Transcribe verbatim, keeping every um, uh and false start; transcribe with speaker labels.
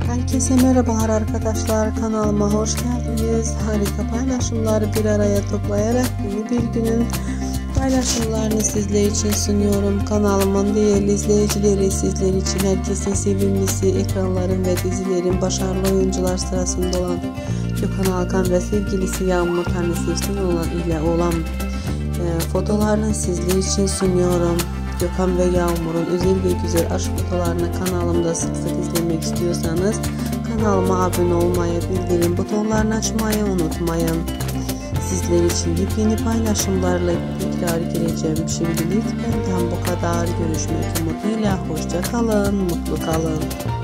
Speaker 1: Herkese merhabalar arkadaşlar, kanalıma hoş geldiniz. Harika paylaşımları bir araya toplayarak yeni bir günün paylaşımlarını sizler için sunuyorum. Kanalımın değerli izleyicileri, sizler için herkesin sevimlisi, ekranların ve dizilerin başarılı oyuncular sırasında olan Gökhan Alkan ve sevgilisi Yağmur Tanrısever'in olan ile olan e, fotolarını sizler için sunuyorum. Gökhan ve Yağmur'un özel ve güzel aşk fotolarını kanalımda sık sık izlemek istiyorsanız kanalıma abone olmayı, bildirim butonlarını açmayı unutmayın. Sizler için yepyeni paylaşımlarla tekrar geleceğim. Şimdilik benden bu kadar. Görüşmek umuduyla. Hoşça kalın, mutlu kalın.